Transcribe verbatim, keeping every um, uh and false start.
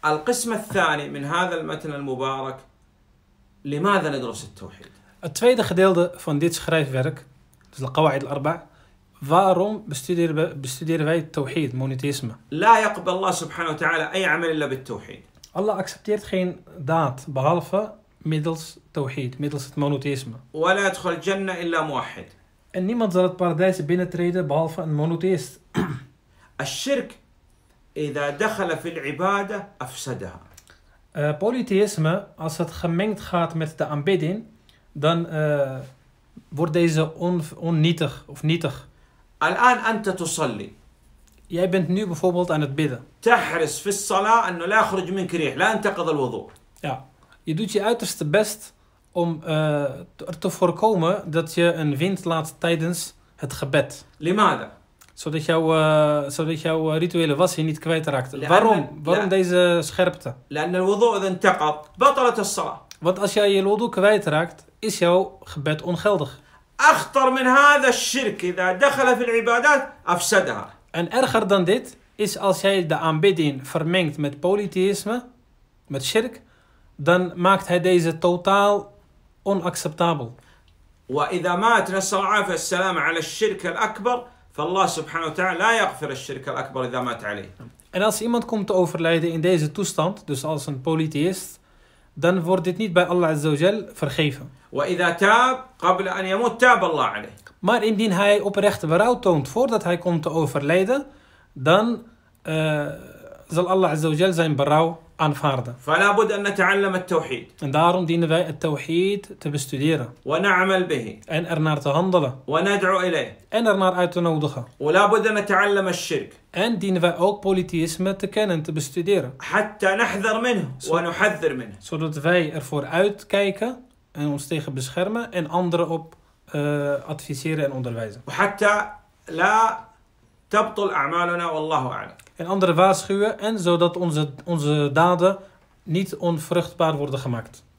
القسم الثاني من هذا المتن المبارك لماذا ندرس التوحيد؟ Het tweede gedeelte van dit schrijfwerk, dus de Qawaid al-Arba', waarom bestuderen, we, bestuderen wij tawhid, monotheïsme? لا يقبل الله سبحانه وتعالى أي عمل إلا بالتوحيد. Allah accepteert geen daad behalve middels tawhid, middels het monotheïsme. ولا يدخل الجنة إلا موحد. En niemand zal het paradijs binnentreden behalve een monotheïst. الشرك إذا دخل في العبادة أفسدها. Uh, polytheïsme, als het gemengd gaat met de aanbidding, dan uh, wordt deze on, onnietig of nietig. الآن أنت تصلي. Jij bent nu bijvoorbeeld aan het bidden. تحرص في الصلاة أنه لا يخرج منك ريح، لا ينتقض الوضوء. Ja, je doet je uiterste best om uh, er te voorkomen dat je een wind laat tijdens het gebed. لماذا؟ Zodat, jouw, uh, zodat jouw rituele wassie niet kwijtraakt. لأن- Waarom? Waarom لا. deze scherpte? لأن الوضوء إذا انتقض بطلت الصلاة. Want als jij je wudu kwijtraakt, is jouw gebed ongeldig. أخطر من هذا الشرك إذا دخل في العبادات أفسدها. En erger dan dit is als jij de aanbidding vermengt met polytheïsme, met shirk, dan maakt hij deze totaal onacceptabel. وإذا مات نسأل الله العافية السلامة على الشرك الأكبر فالله سبحانه وتعالى لا يغفر الشرك الأكبر إذا مات عليه. En als iemand komt te overlijden in deze toestand, dus als een polytheïst, dan wordt dit niet bij Allah Azza wa Jal vergeven. وإذا تاب قبل أن يموت تاب الله عليه. Maar indien hij oprechte berouw toont voordat hij komt te overlijden, dan uh, zal Allah Azza wa Jal zijn berouw aanvaarden. فلا بد أن نتعلم التوحيد. En daarom dienen wij het tawhid te bestuderen. ونعمل به. En ernaar te handelen. وندعو إليه. En ernaar uit te nodigen. ولا بد أن نتعلم الشرك. En dienen wij ook polytheïsme te kennen, te bestuderen. حتى نحذر منه ونحذر منه. Zodat wij ervoor uitkijken en ons tegen beschermen en anderen op uh, adviseren en onderwijzen. وحتى لا تبطل أعمالنا والله أعلم. En anderen waarschuwen en zodat onze, onze daden niet onvruchtbaar worden gemaakt.